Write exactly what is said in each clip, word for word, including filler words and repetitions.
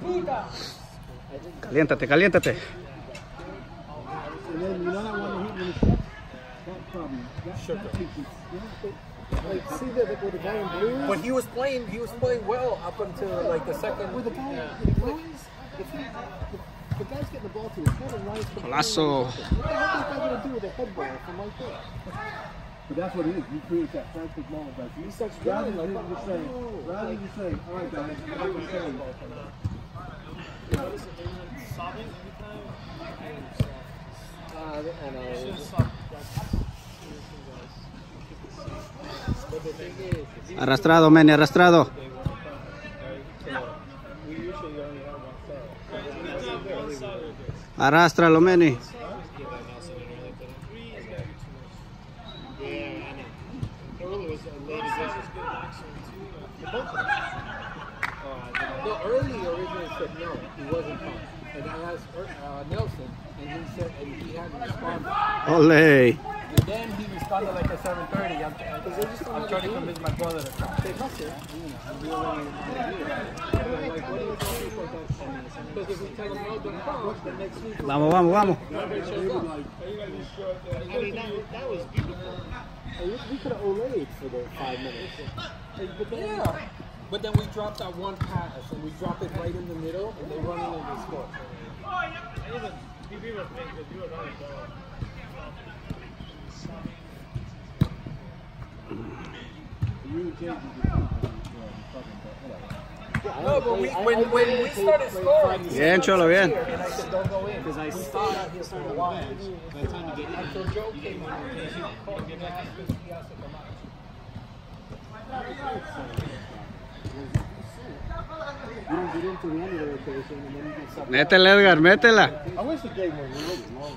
Caliéntate, caliéntate. But he was playing, he was playing well up until like the second. With the ball, the ball is, if he, the, the guy's getting the ball to his head and runs. Golazo. What the heck is that going to do with a head ball from right there? But that's what it is. You create that frantic moment. Like he starts running like that. Just saying, rather than just saying, all right, guys, I'm just saying. Sobbing every time. Uh, I know. It's just sob. But the thing is, Arrastrado, Manny, arrastrado. We usually only have one side. Arrástralo, Manny. No, early originally said no, he wasn't fine. And I asked uh, Nelson, and he said, and he hadn't responded. Ole. And then he responded like at seven thirty. I'm, I'm, I'm trying to convince my brother to come. they must have, you know, really like, what do you think about that? Because if we tell them no, don't come, then next week. Vamos, vamos, vamos. Nobody shows up. I mean, that, that was beautiful. We, we could have olayed for the five minutes. Like, but then, Yeah. But then we dropped that one pass, and we dropped it right in the middle, and they run in and they score. No, but we, when, when we started scoring, Bien, Cholo, bien. and I said, don't go in. because I Stop thought here it's for on a the while. bench. By the time you get in, Until Joe came in, and he called me back because he asked to come out. you don't get into the end of the rotation, and then you can stop. Métela, Edgar, métela. I wish the game was really long.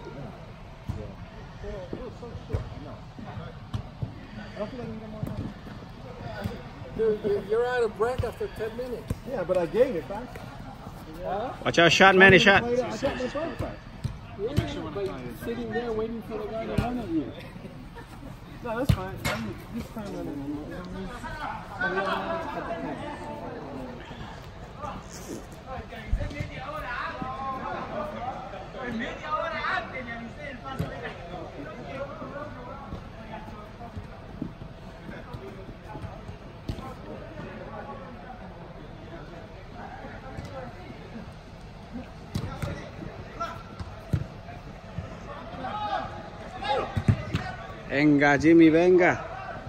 Dude, you're, you're out of breath after ten minutes. Yeah, but I gave it back. Watch out, shot, Manny, shot. I got my phone back. Yeah, but sitting there waiting for the guy to run at you. No, that's fine. I'm just trying to run Venga, Jimmy, venga.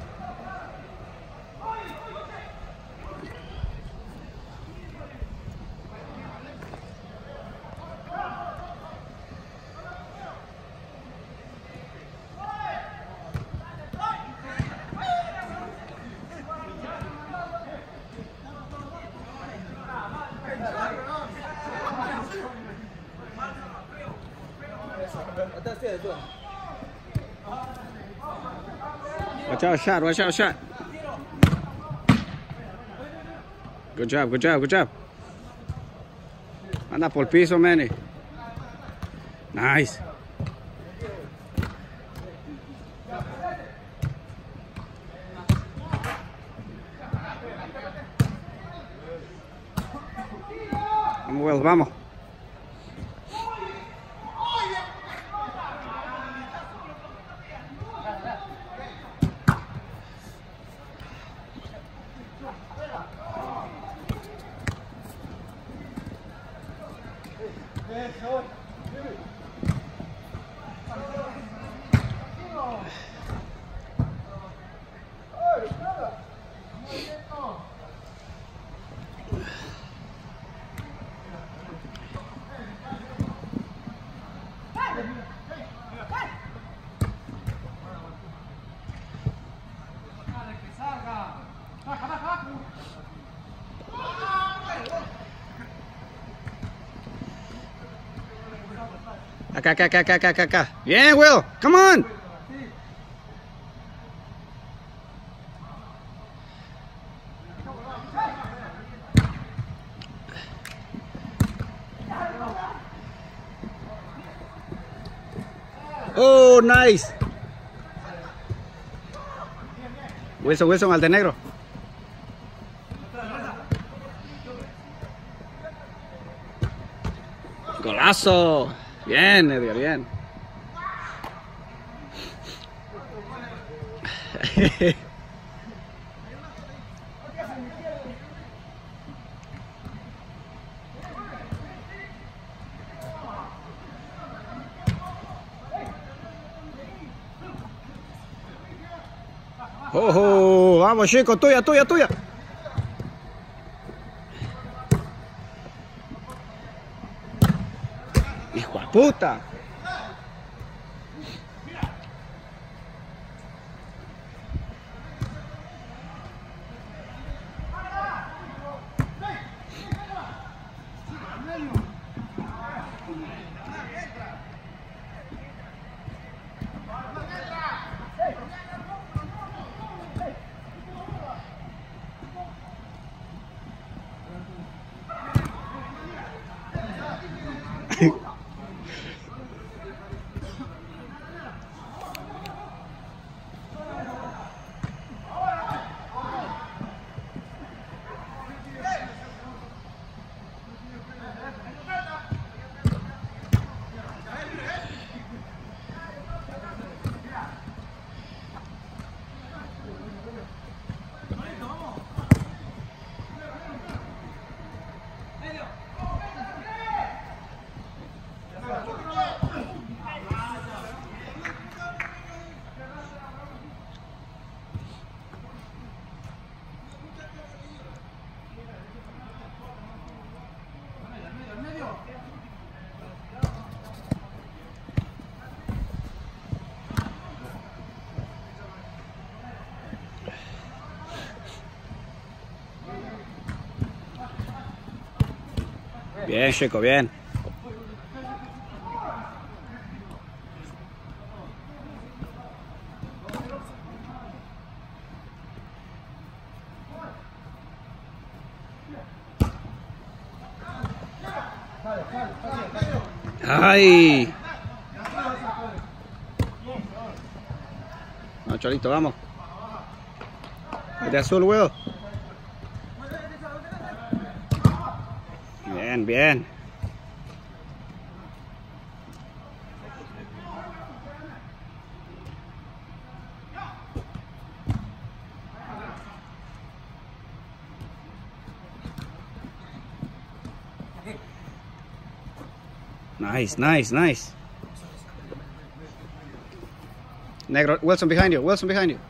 Watch out, shot, watch out, shot. Good job, good job, good job. Anda por el piso, Manny. Nice. Vamos, Will, vamos. Acá, acá, acá, acá, acá, acá. Bien, Will. Come on. Oh, nice. Wilson, Wilson, al de negro. Golazo. Bien, Edgar, bien. ¡Ojo! Vamos, chico, tuya, tuya, tuya. ¡Hijo de puta! Bien, chico, bien. ¡Ay! No, Cholito, vamos. De azul, huevo. Bien, bien. Nice, nice, nice. Negro, Wilson behind you, Wilson behind you.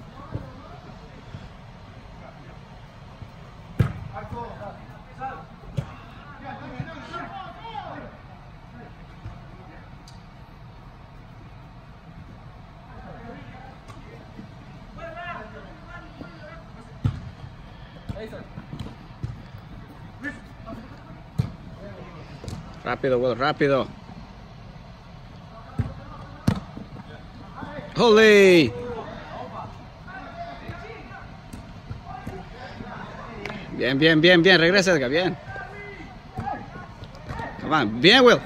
Rápido, Will, rápido. Holy. Bien, bien, bien, bien. Regresa, Edgar, bien. Come on. Bien, Will.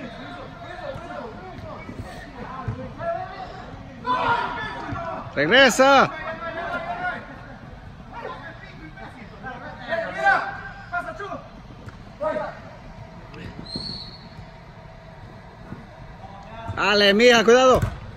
Regresa. Dale, mija, cuidado.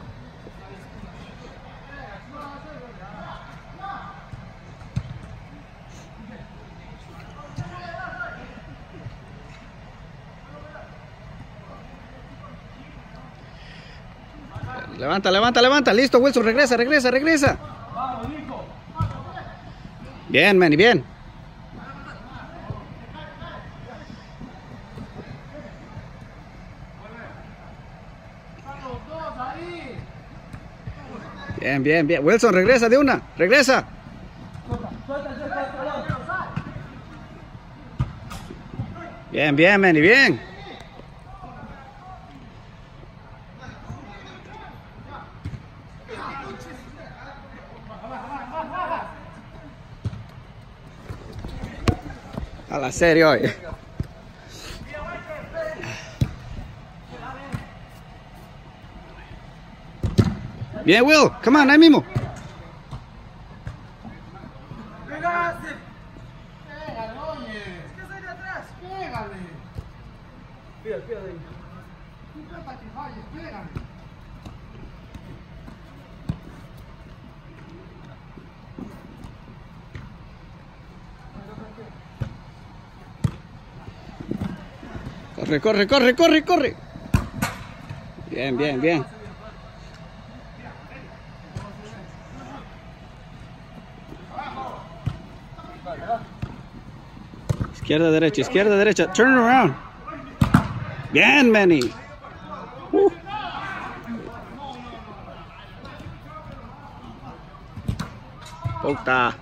Levanta, levanta, levanta. Listo, Wilson, regresa, regresa, regresa. Bien, Manny, bien. Bien, bien, bien. Wilson, regresa de una. Regresa. Bien, bien, Manny, bien. A la serie hoy. Bien, Will. Come on, ahí mismo. Pégale, oye. Es que soy de atrás. Pégale. Espera, espera ahí. Corre, corre, corre, corre, corre. Bien, bien, bien. Izquierda, derecha, izquierda, derecha. Turn around. Bien, Manny. Uh. Puta.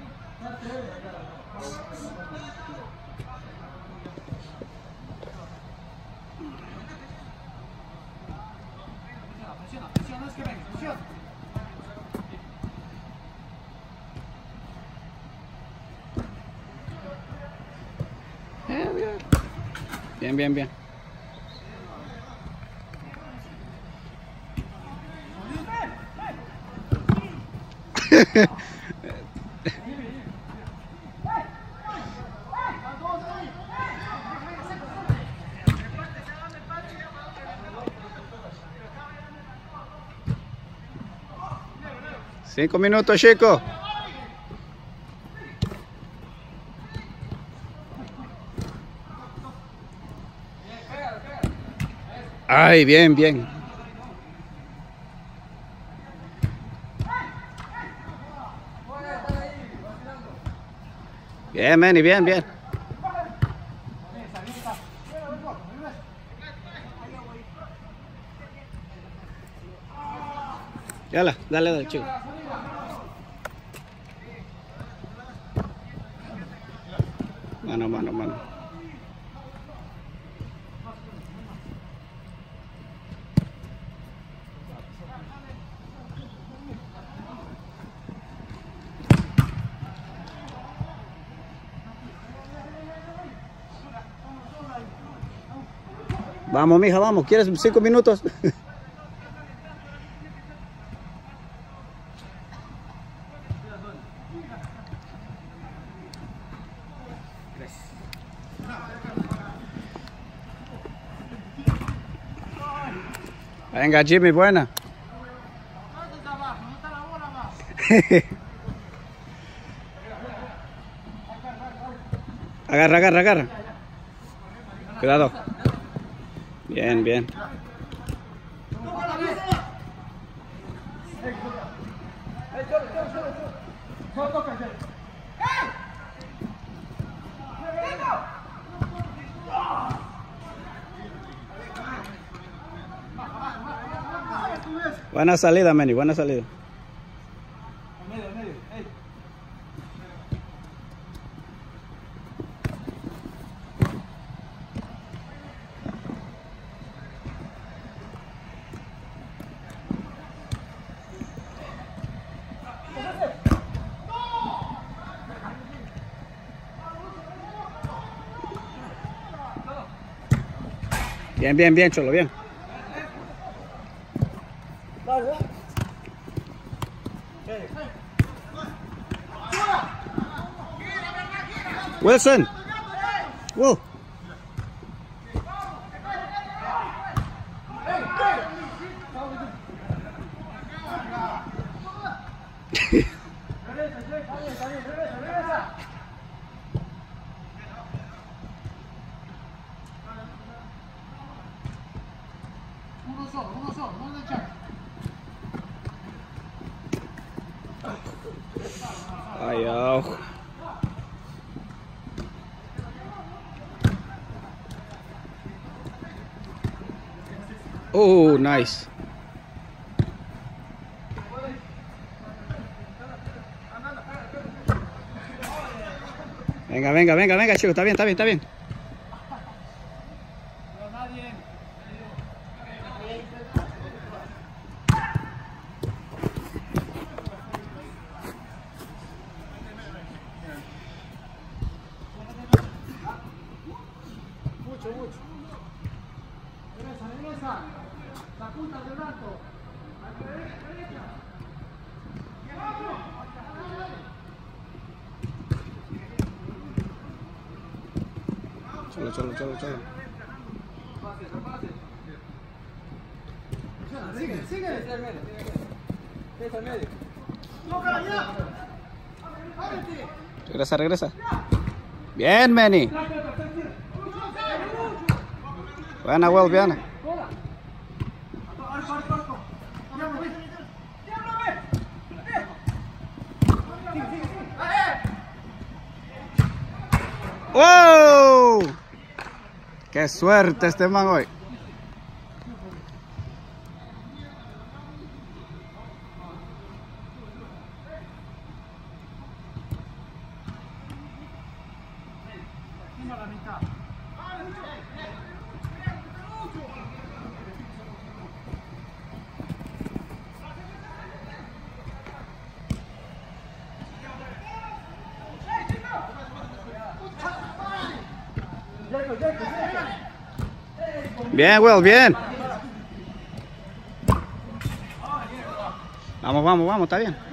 Bien, bien, bien. Cinco minutos, chico. Ay, bien, bien. Bien, Manny, bien, bien. Yala, dale, dale, chico. Mano, mano, mano. Vamos, mija, vamos. ¿Quieres cinco minutos? Venga, Jimmy, buena. Agarra, agarra, agarra. Cuidado. Bien, bien. Buena salida, Manny, buena salida. Bien, bien, bien, Cholo, bien. Wilson. Whoa. Uno solo, uno solo, no le echar. Ay, ojo. Oh, nice. Venga, venga, venga, venga, chicos, está bien, está bien, está bien. Mucho, mucho. Regresa, regresa. La punta del rato. Cholo, cholo, cholo, cholo. Sigue, sigue. Desde el medio. Desde el medio. Regresa, regresa. Bien, Manny. Buena, Will, bien. ¡Wow! ¡Qué suerte este man hoy! Bien, Will, bien. Vamos, vamos, vamos, está bien.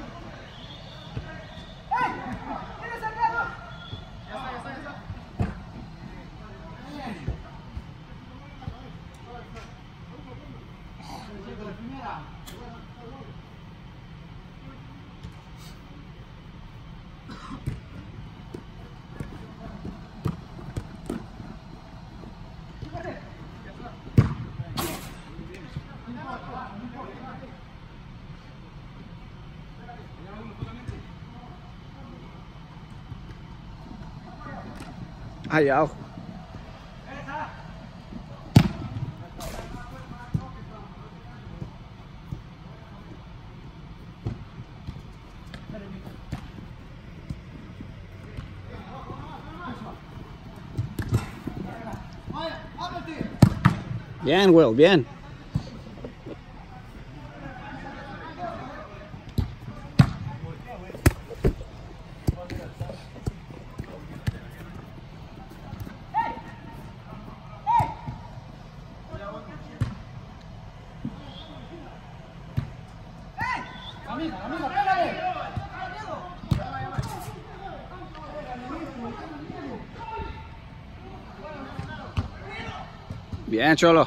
Ay, ojo. Bien, Will, bien. Bien, Cholo.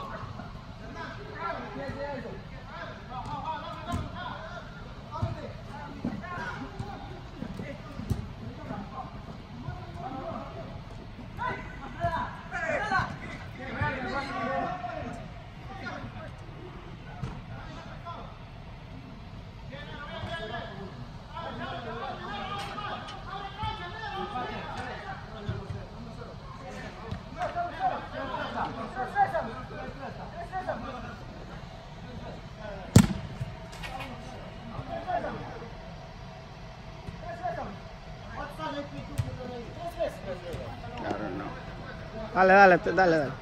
Dale, dale, dale, dale.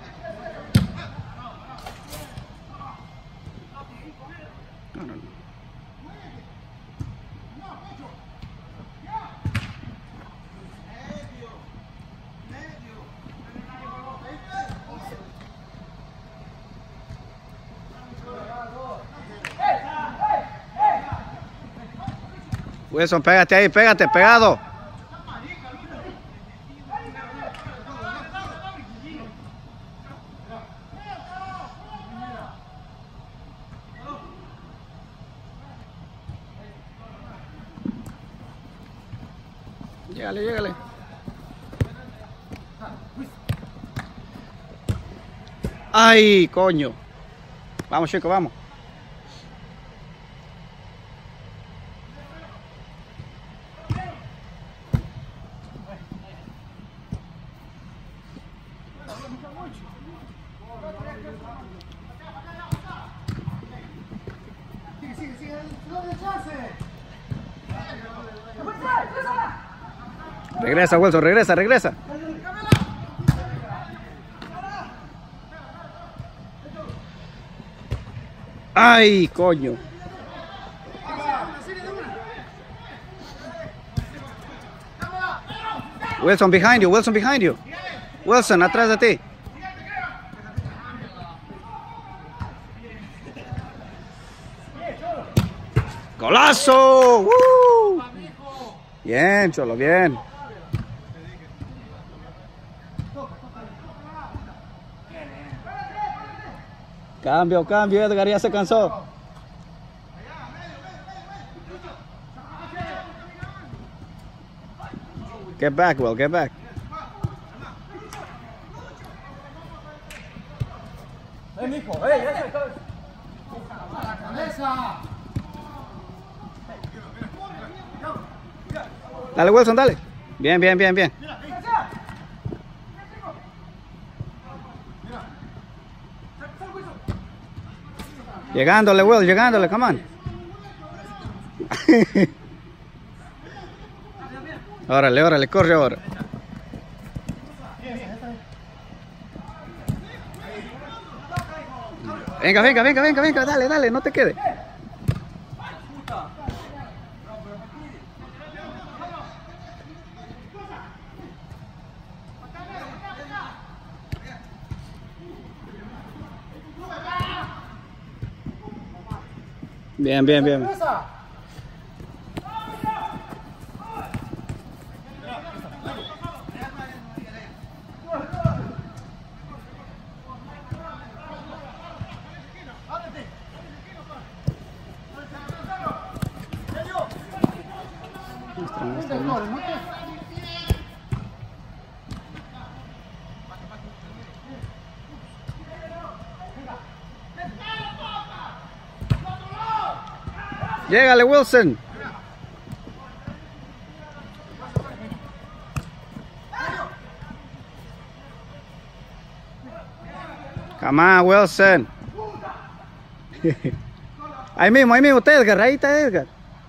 No, no, no. Wilson, pégate ahí, pégate, pegado. Llégale, llégale. Ay, coño. Vamos, chicos, vamos. Regresa, Wilson, regresa, regresa. Ay, coño. Wilson behind you, Wilson behind you. Wilson, atrás de ti. ¡Golazo! ¡Uh! Bien, Cholo, bien. Cambio, cambio, Edgar ya se cansó. Get back, Will, get back. Hey, mijo, hey, ese, Dale, Wilson, dale. Bien, bien, bien, bien. Llegándole, Will, llegándole, come on. Órale, órale, corre ahora. Venga, venga, venga, venga, venga, dale, dale, no te quedes. Bien, bien, bien. Llégale, Wilson. Come on, Wilson. Ahí mismo, ahí mismo, usted, Edgar, ahí está Edgar.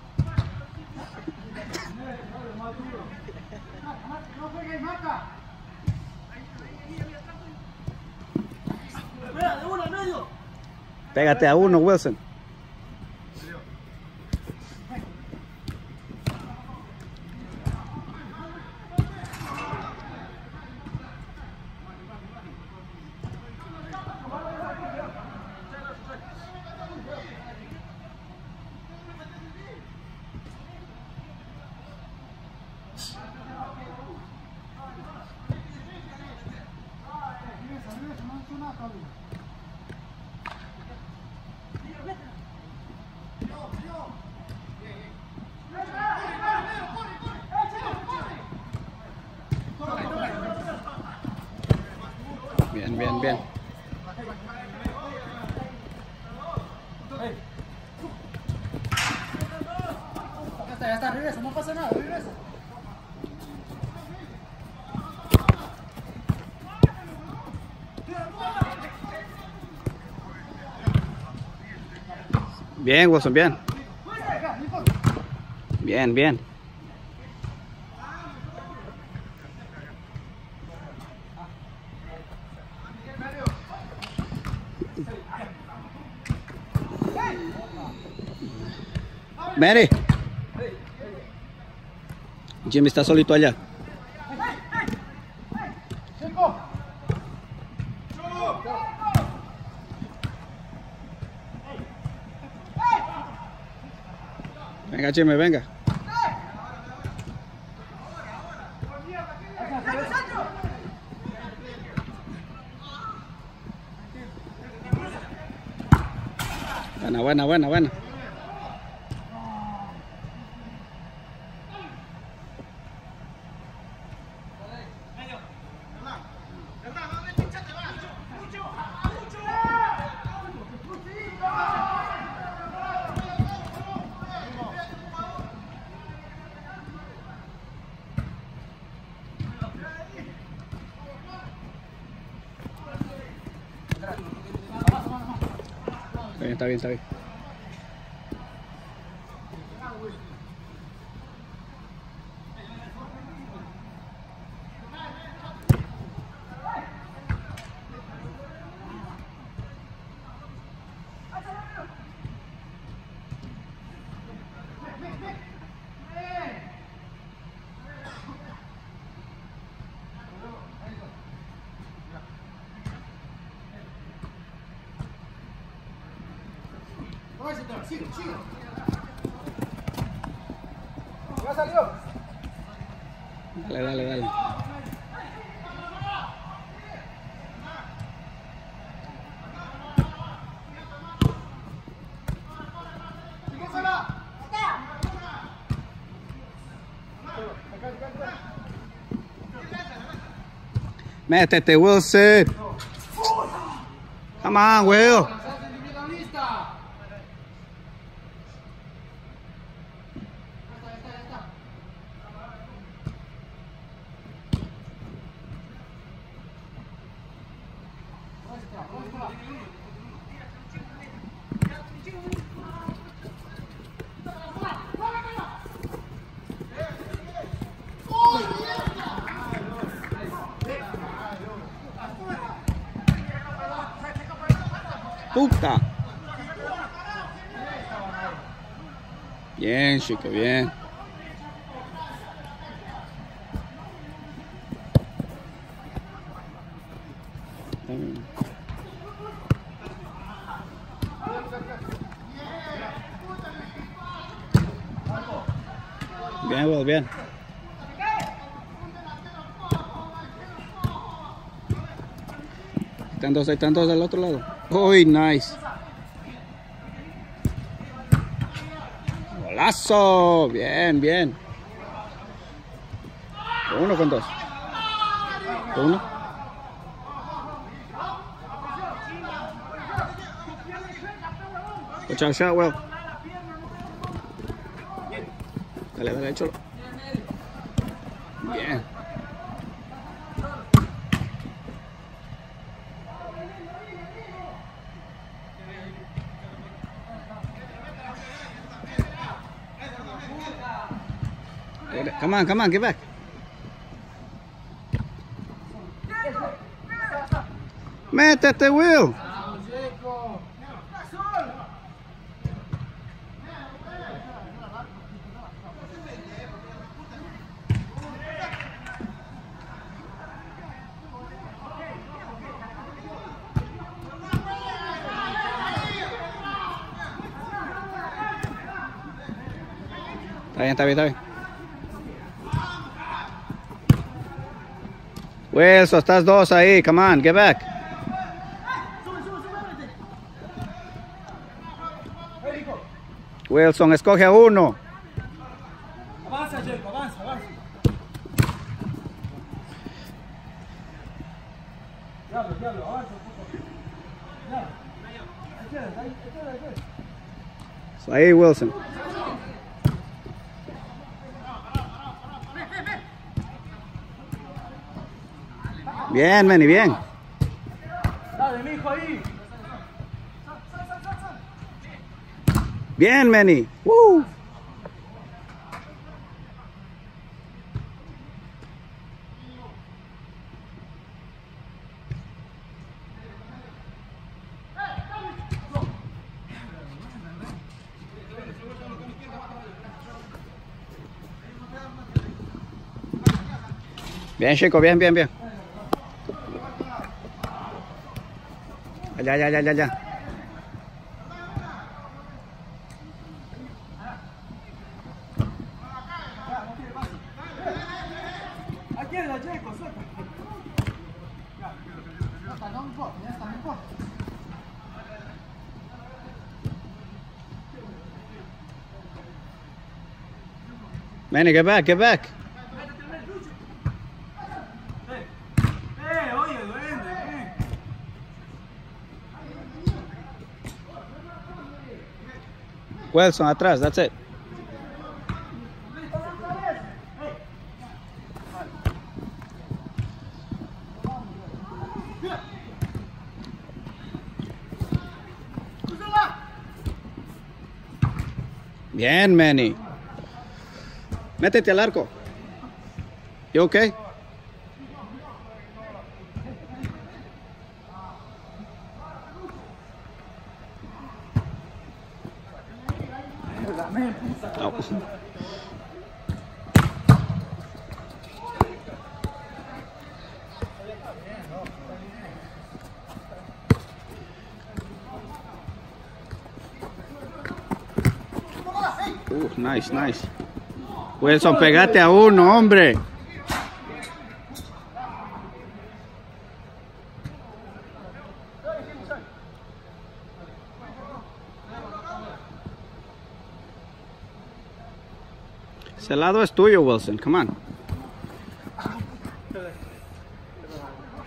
Pégate a uno, Wilson. Bien, bien, bien. Ya está, ya está, regresa, no pasa nada, regresa. Bien, Wilson, bien. Bien, bien. Mary. Jimmy está solito allá. Venga, Jimmy, venga. Buena, buena, buena, buena. Está bien, está bien. Sigue, sigue. Ya salió. Dale, dale, dale. Métete, Wilson. Come on, Will. Puta. Bien, chico, bien. Bien, Will, bien. Están dos, están dos del otro lado. Uy, nice. Golazo. Bien, bien. Con uno, con dos. Con uno. Watch out, shot, Will. Dale, dale, échalo. Bien. Come on, come on, get back. Métete, Will. Está bien, está bien, está bien. Wilson, estás dos ahí. Come on, get back. Wilson, escoge a uno. Avanza, Jacob, avanza, avanza. Diablo, diablo, avanza. Diablo. Ahí, ahí, ahí. Ahí, Wilson. Bien, Manny, bien. Dale, mijo, ahí. Bien, Manny. Woo. Bien, chico, bien, bien, bien. Allá, allá, allá, allá. Aquí es la Jacob, suelta. Ya está, no importa, ya está, no importa. Manny, get back, get back. Eh, oye, duende, eh. Wilson, atrás, that's it. Bien, Manny. Métete al arco. You okay? No. Uh, nice, nice. Wilson, pegate a uno, hombre. Ese lado es tuyo, Wilson. Come on.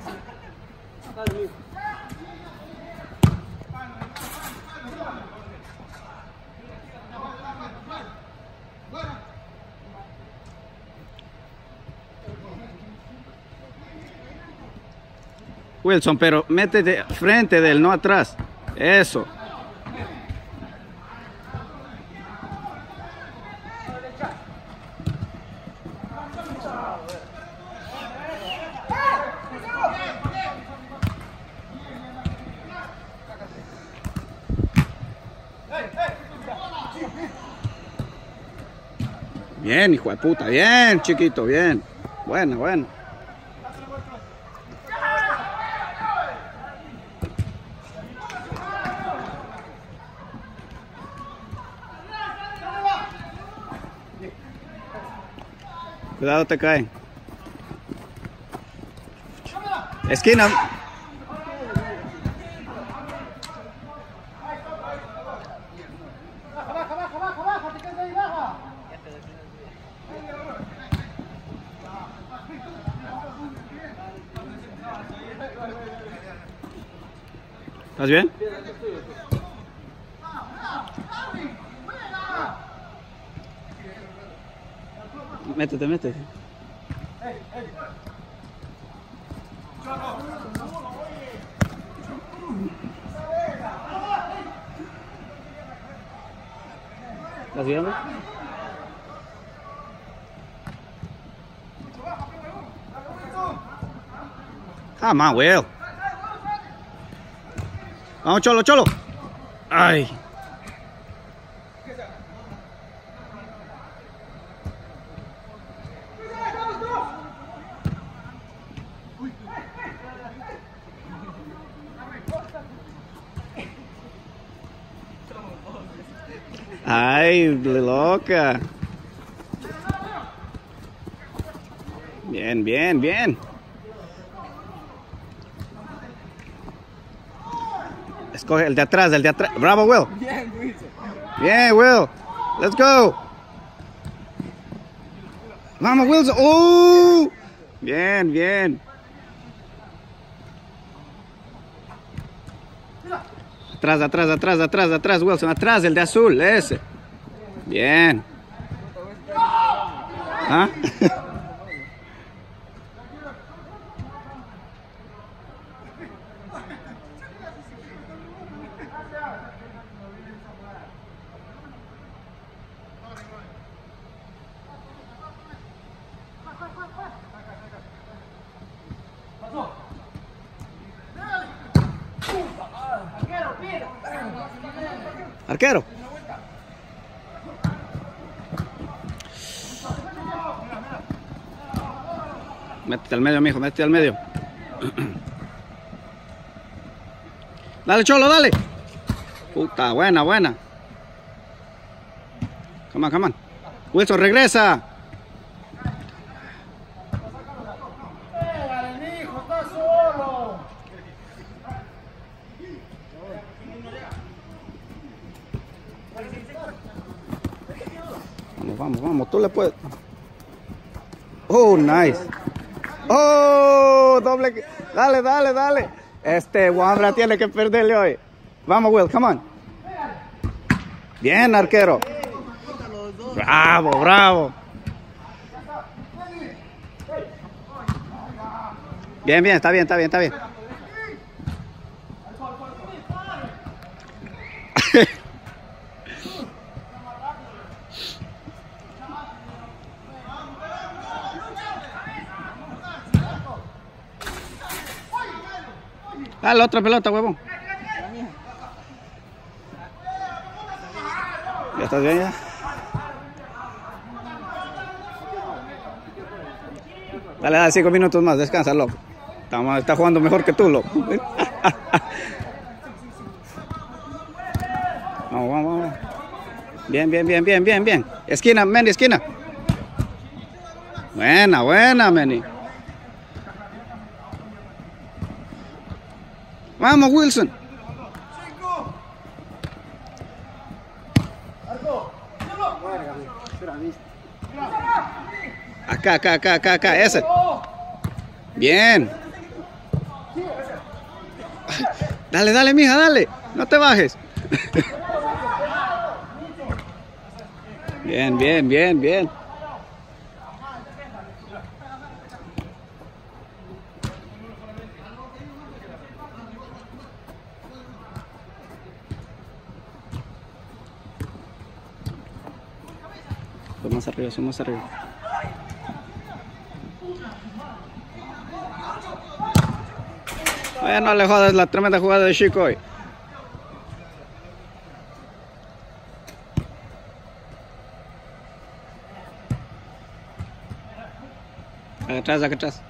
Wilson, pero métete frente de él, no atrás. Eso. Bien, hijo de puta, bien, chiquito, bien. Bueno, bueno. Cuidado, te caen. Esquina. ¿Estás bien? Métete, métete. ¿Estás bien, bro? Come on, Will. Vamos, Cholo, Cholo. Ay. Ay, loca. Bien, bien, bien. Escoge el de atrás, el de atrás. Bravo, Will. Bien, Will. Let's go. Vamos, Wilson. ¡Oh! Bien, bien. Atrás, atrás, atrás, atrás, atrás, Wilson. Atrás, el de azul, ese. Bien. ¿Ah? Arquero. Métete al medio, mijo, métete al medio. Dale, Cholo, dale. Puta, buena, buena. Come on, come on. Wilson, regresa. Vamos, vamos, vamos, tú le puedes. Oh, nice. Oh, doble. Dale, dale, dale. Este Wambra tiene que perderle hoy. Vamos, Will, come on. Bien, arquero. Bravo, bravo. Bien, bien, está bien, está bien, está bien. Dale otra pelota, huevón. ¿Ya estás bien ya? Dale, dale, cinco minutos más, descansa, loco. Estamos, está jugando mejor que tú, loco. Vamos, vamos, vamos. Bien, bien, bien, bien, bien, bien. Esquina, Manny, esquina. Buena, buena, Manny. Vamos, Wilson. Acá, acá, acá, acá, acá, ese. Bien. Dale, dale, mija, dale. No te bajes. Bien, bien, bien, bien. Sube más arriba, sube más arriba. Oye, no le jodas la tremenda jugada de Chico hoy. Acá atrás, acá atrás.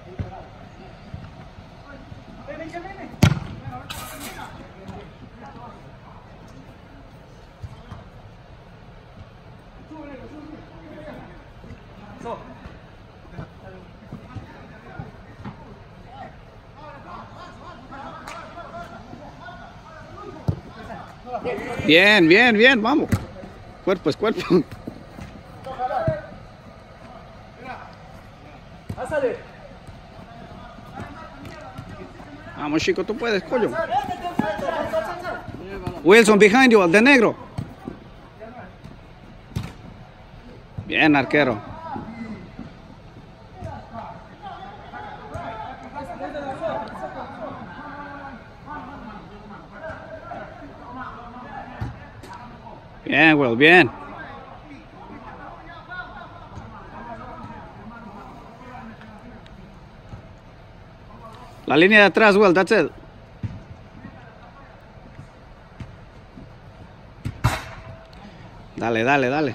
Bien, bien, bien, vamos. Cuerpo es cuerpo. Vamos, chico, tú puedes, coño. Wilson, behind you, de negro. Bien, arquero. Bien, Will, bien. La línea de atrás, Will, that's it. Dale, dale, dale.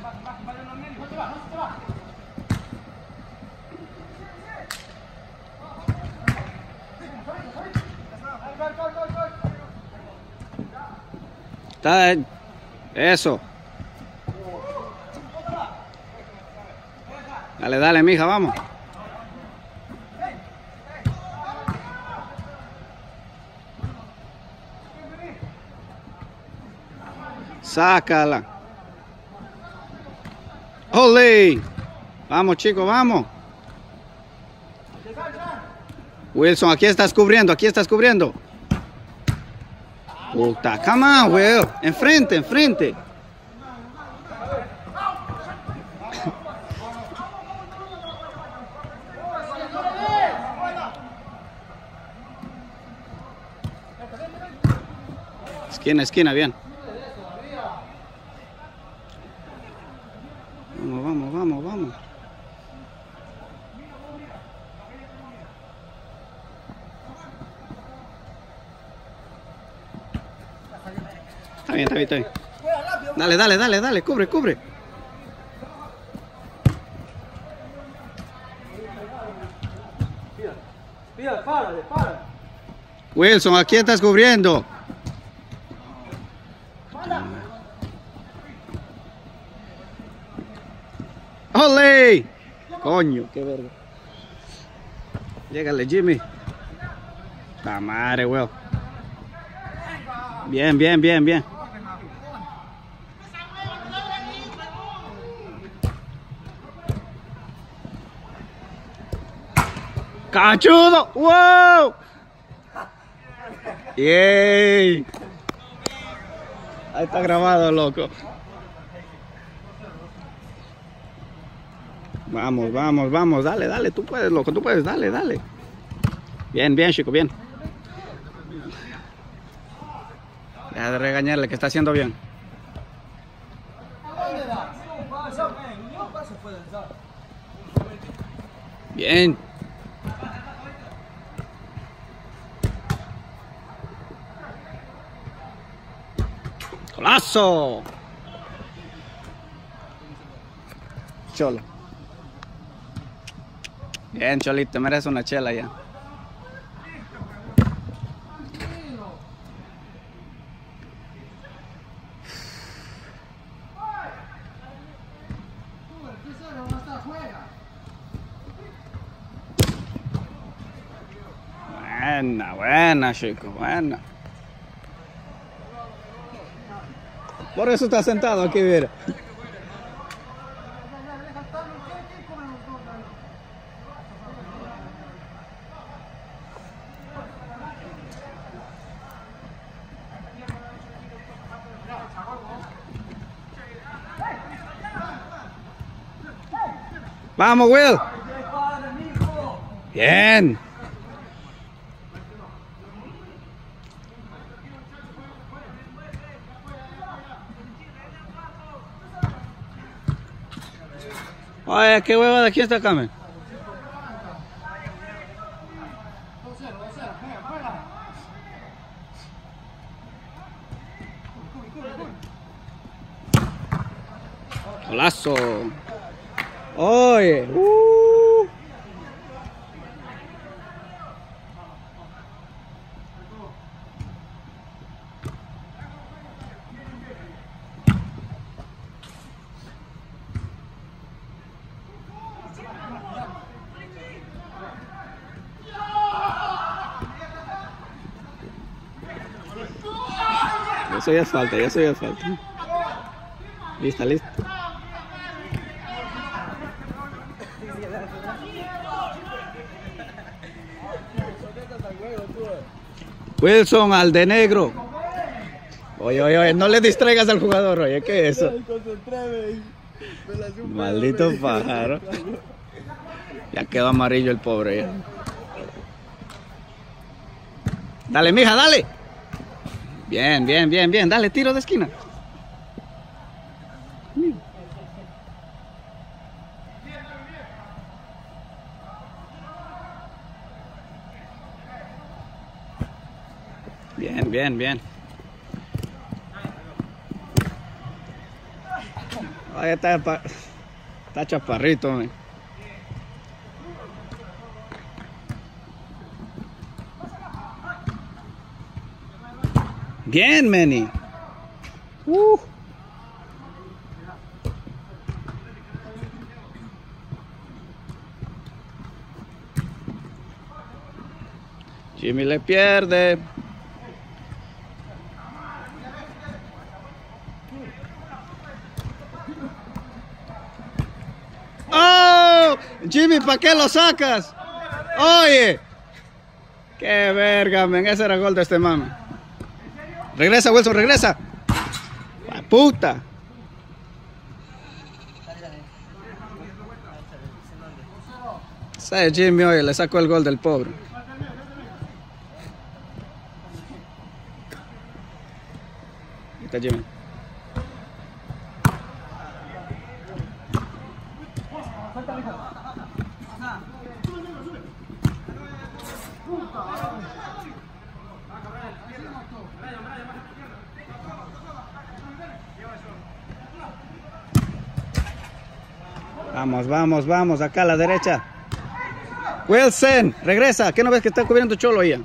Está eso. Dale, dale, mija, vamos. Sácala. ¡Ole! Vamos, chicos, vamos. Wilson, aquí estás cubriendo, aquí estás cubriendo. Puta, come on, Will. Enfrente, enfrente. Esquina, esquina, bien. Vamos, vamos, vamos, vamos. Está bien, está bien, está bien. Dale, dale, dale, dale, cubre, cubre. Wilson, aquí estás cubriendo. ¡Ole! Coño, qué verga. Llégale, Jimmy. La madre, weón. Bien, bien, bien, bien. ¡Cachudo! ¡Wow! ¡Yay! Ahí está grabado, loco. Vamos, vamos, vamos, dale, dale, tú puedes, loco, tú puedes, dale, dale. Bien, bien, chico, bien. Deja de regañarle, que está haciendo bien. Bien. ¡Golazo! Cholo. Bien, Cholito, mereces una chela ya. Buena, buena, chico, buena. Por eso está sentado aquí, mira. Vamos, Will. Bien. Oye, qué hueva de aquí está Carmen. Golazo. Oye. Uh. Eso ya es falta, ya eso ya es falta. Lista, lista. Wilson al de negro. Oye, oye, oye, no le distraigas al jugador, oye, ¿qué es eso? Maldito pájaro. Ya quedó amarillo el pobre ya. Dale, mija, dale. Bien, bien, bien, bien. Dale, tiro de esquina. Bien, bien, bien. Ahí está, está chaparrito, man. Bien, Manny. Uh. Jimmy le pierde. ¡Oh! Jimmy, ¿para qué lo sacas? Oye. Qué verga, men. Ese era el gol de este mami. Regresa, Wilson, regresa. La puta. Ese Jimmy, oye, le sacó el gol del pobre. Ahí está Jimmy. Vamos, vamos, vamos, acá a la derecha. Wilson, regresa. ¿Qué no ves que está cubriendo Cholo ahí?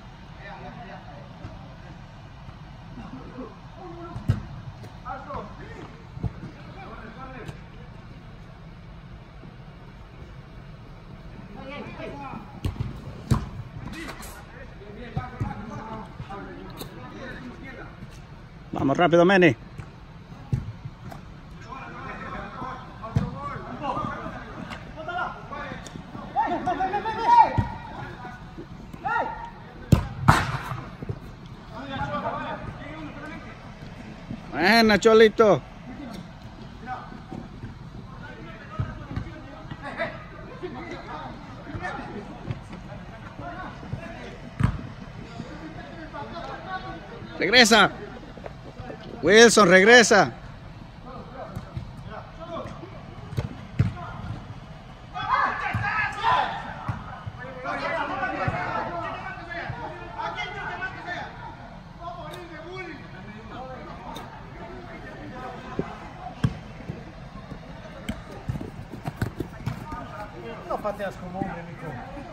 Vamos rápido, Manny. Buena, Cholito. Regresa. Wilson, regresa. No pateas como hombre, Nico.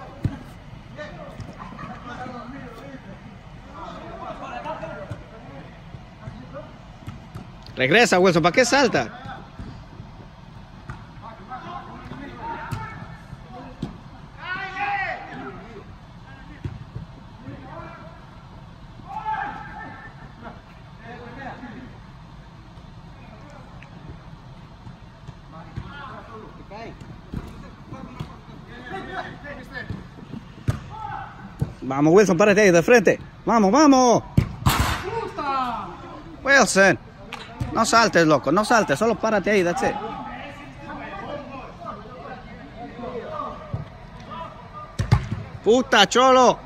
Regresa, Wilson, ¿para qué salta? Vamos, Wilson, párate ahí de frente. Vamos, vamos. Wilson, no saltes, loco, no saltes, solo párate ahí, that's it. Puta, cholo.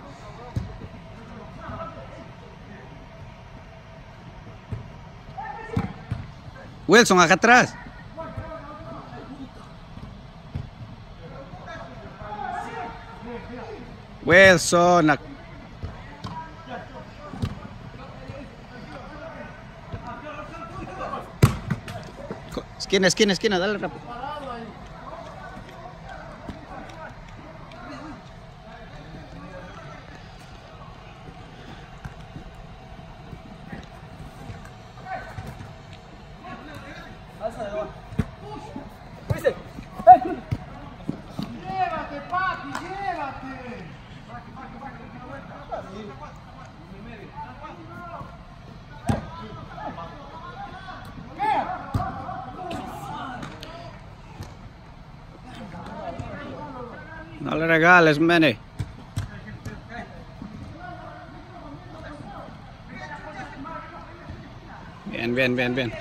Wilson, acá atrás. Wilson. Esquina, esquina, esquina, dale rápido. Llévate, papi, llévate. No le regales, Mene. Bien, bien, bien, bien.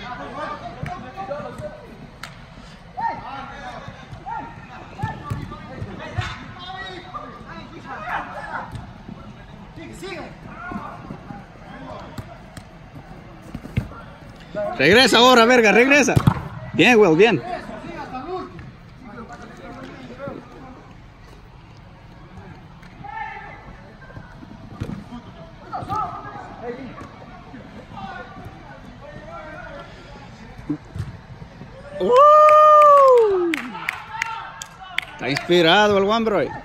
Regresa ahora, verga, regresa. Bien, Will, bien. Uh, está inspirado el One Bro.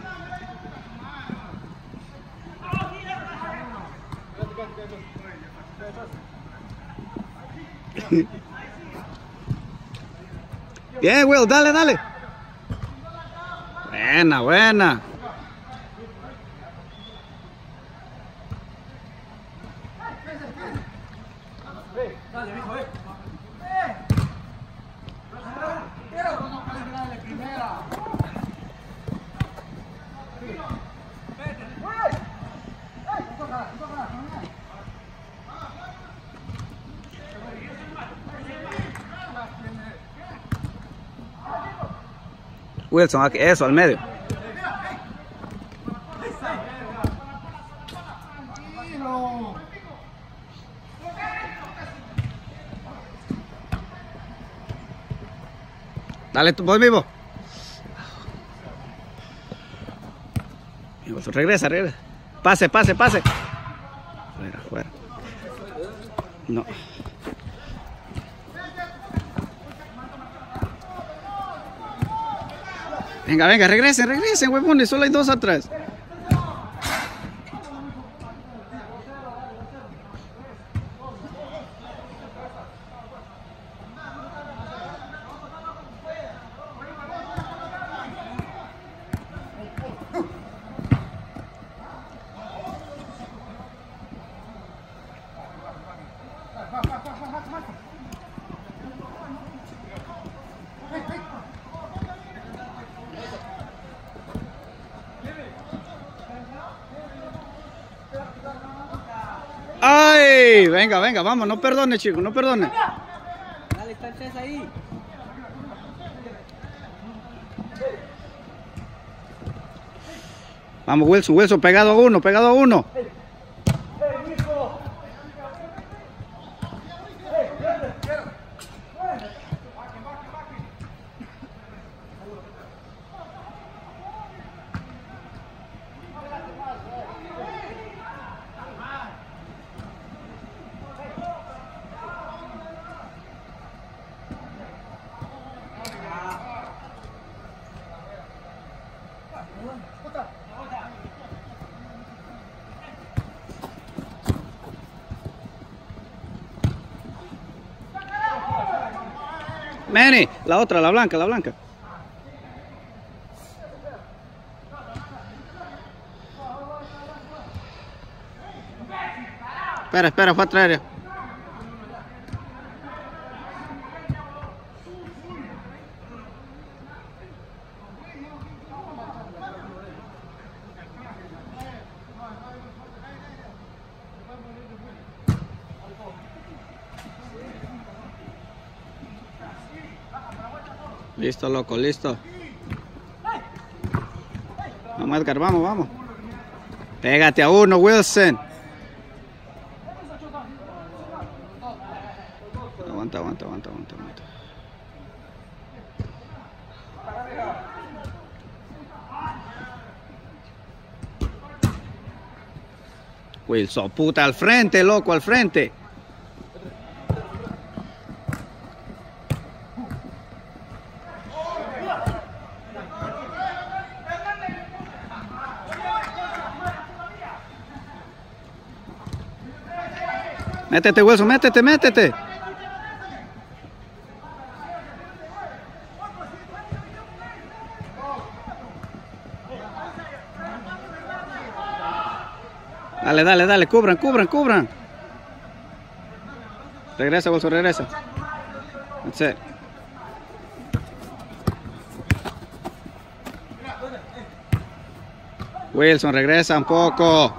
Bien, Will, dale, dale. Buena, buena. Wilson, aquí, eso, al medio. Dale, tú, voy vivo. Wilson, regresa, regresa. Pase, pase, pase. Fuera, fuera. No. Venga, venga, regresen, regresen, huevones, solo hay dos atrás. ¡Ay! Venga, venga, vamos, no perdone, chicos, no perdone. Dale, está el tres ahí. Vamos, Wilson, Wilson, pegado a uno, pegado a uno. Manny, la otra, la blanca, la blanca. Espera, espera, fue a traer. Listo, loco, listo. Vamos, Edgar, vamos, vamos. Pégate a uno, Wilson. Aguanta, aguanta, aguanta, aguanta, aguanta. Wilson, puta, al frente, loco, al frente. Métete, Wilson, métete, métete. Dale, dale, dale, cubran, cubran, cubran. Regresa, Wilson, regresa. That's it. Wilson, regresa un poco.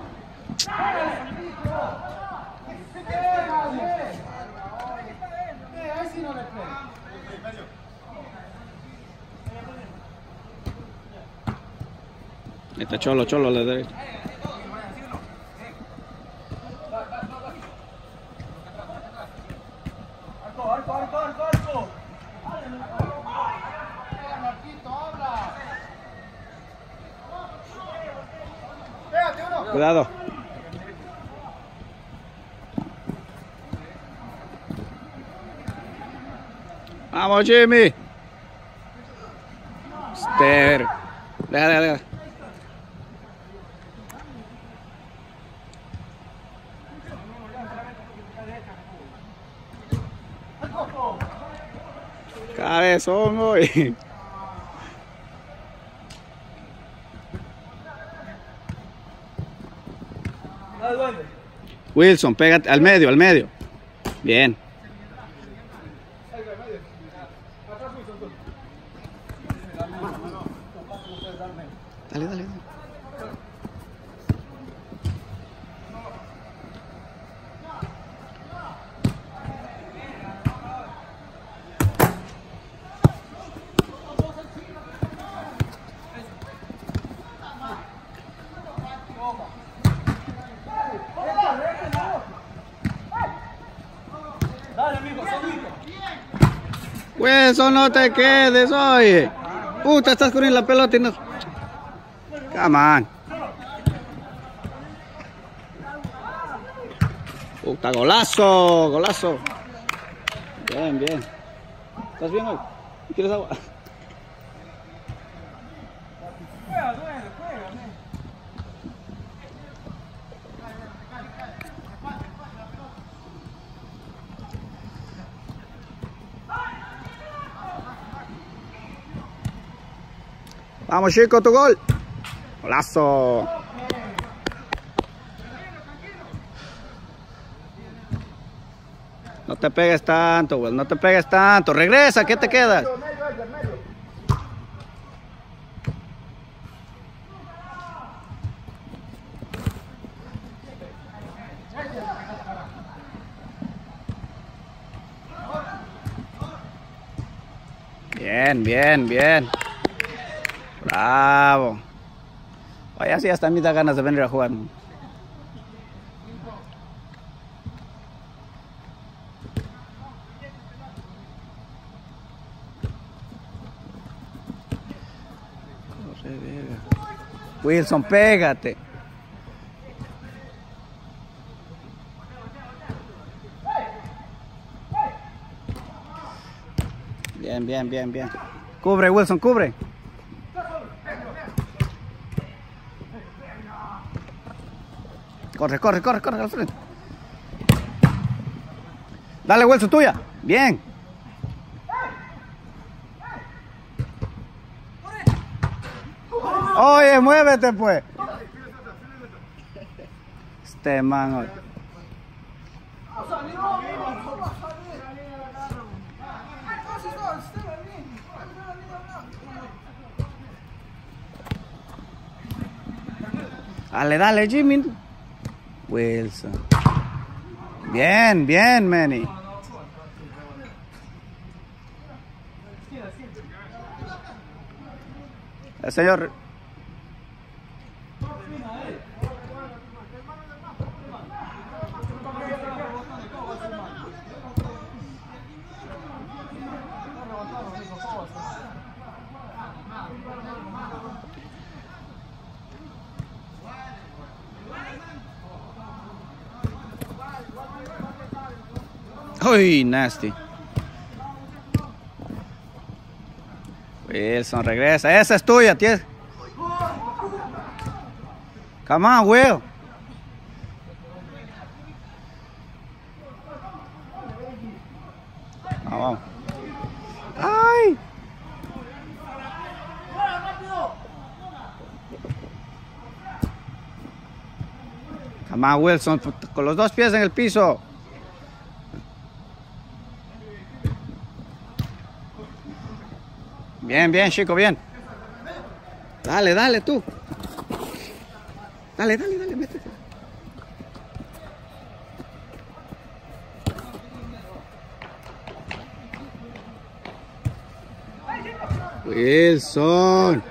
Ahí está Cholo, Cholo a la derecha. Cuidado. Vamos, Jimmy. Esther. Deja, deja, deja. Cabezón hoy. Wilson, pégate al medio, al medio. Bien. Dale, dale, dale. Wilson, no te quedes, oye. Puta, estás corriendo la pelota y no. Come on. Puta, golazo, golazo. Bien, bien. ¿Estás bien hoy? ¿Quieres agua? Vamos, chico, tu gol. Golazo. No te pegues tanto, güey. No te pegues tanto. Regresa, ¿qué te quedas? Bien, bien, bien. Bravo. Oye, así hasta a mí da ganas de venir a jugar. Wilson, pégate. Bien, bien, bien, bien. Cubre, Wilson, cubre. Corre, corre, corre, corre al frente. Dale, Wilson, tuya. Bien. Oye, muévete, pues. Este man, oye. Dale, dale, Jimmy. Wilson. Bien, bien, Manny. El señor. Uy, nasty. Wilson, regresa. Esa es tuya, tío. Come on, Will. Vamos. Ay. Come on, Wilson, con los dos pies en el piso. Bien, bien, chico, bien. Dale, dale, tú. Dale, dale, dale, métete. Wilson.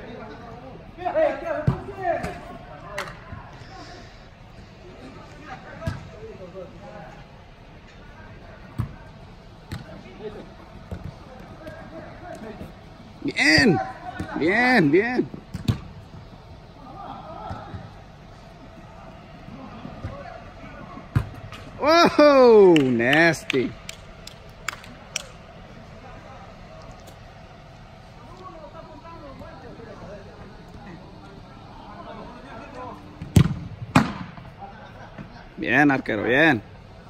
Bien, bien, bien. Oh, nasty. Bien, arquero, bien.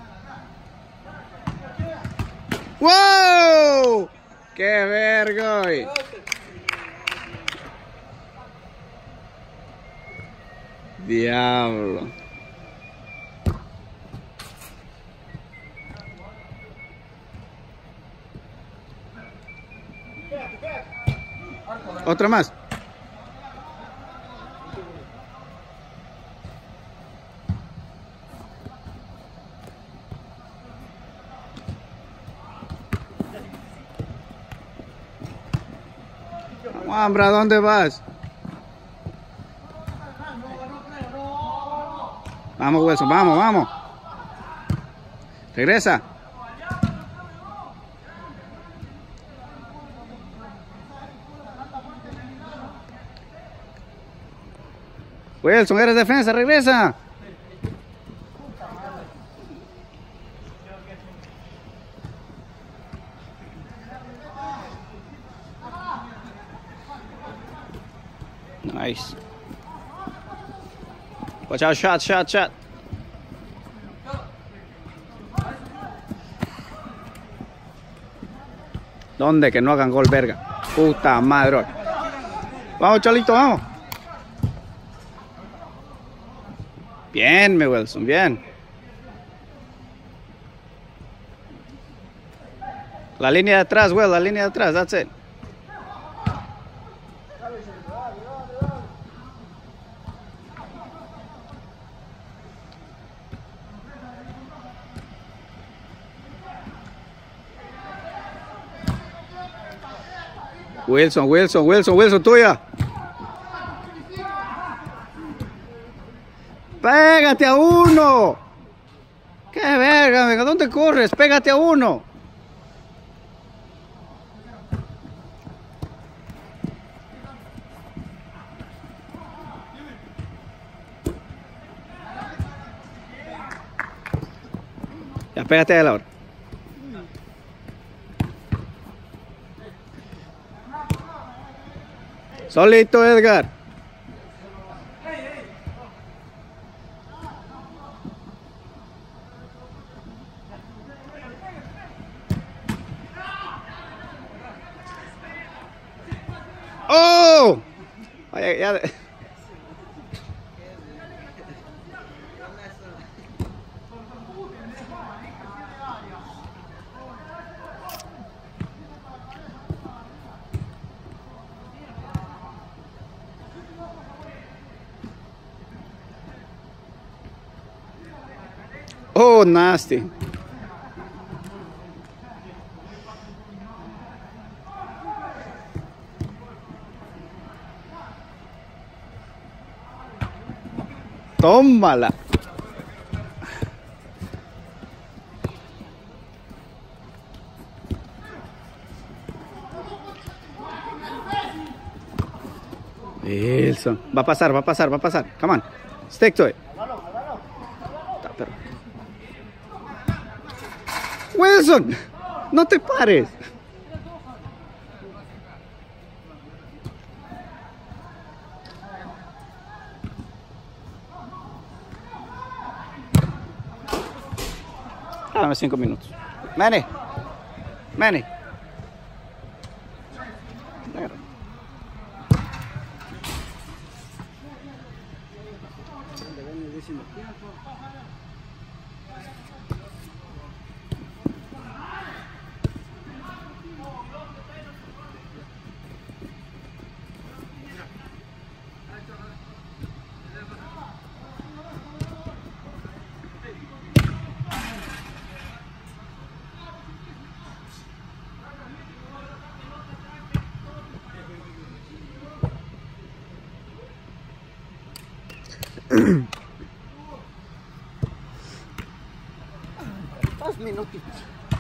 ¡Wow! ¡Qué verga! Diablo. Otra más. Wambra, ¿dónde vas? Vamos, Wilson, vamos, vamos. Regresa. Wilson, eres defensa, regresa. Nice. Watch out, shot, shot, shot. ¿Dónde? Que no hagan gol, verga. Puta madre. Vamos, Cholito, vamos. Bien, mi Wilson, bien. La línea de atrás, Will, la línea de atrás, that's it. Wilson, Wilson, Wilson, Wilson, tuya. Pégate a uno. Qué verga, venga, ¿dónde corres? Pégate a uno. Ya, pégate a él ahora. Solito, Edgar. ¡Oh! Vaya, ya. Oh, nasty. Tómala. Wilson. Va a pasar, va a pasar, va a pasar. Come on. Stick to it. Wilson, no te pares. Dame cinco minutos. Manny. Manny. Dos minutitos.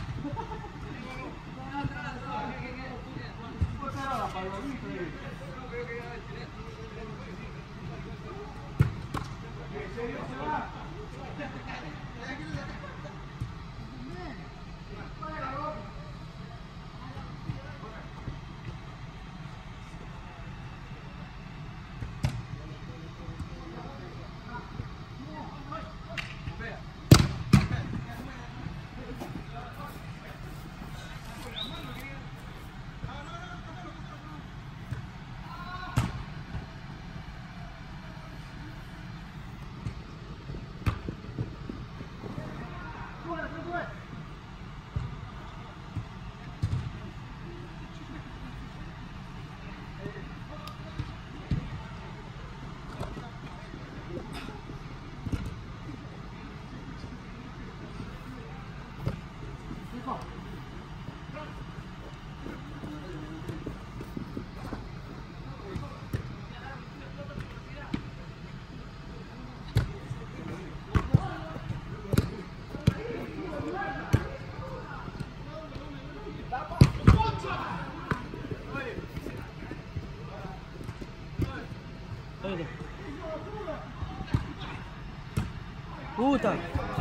Puta.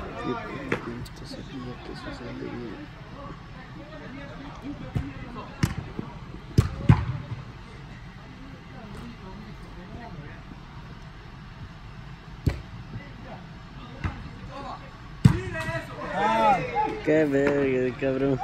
Qué verga, cabrón.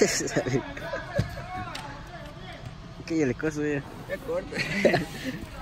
Que ya le coso ya. Ya corte.